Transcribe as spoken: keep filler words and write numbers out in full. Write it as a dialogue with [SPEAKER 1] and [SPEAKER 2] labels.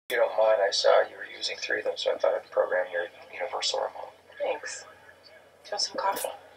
[SPEAKER 1] If you don't mind, I saw you were using three of them, so I thought I'd program your universal remote.
[SPEAKER 2] Thanks. Do you want some coffee?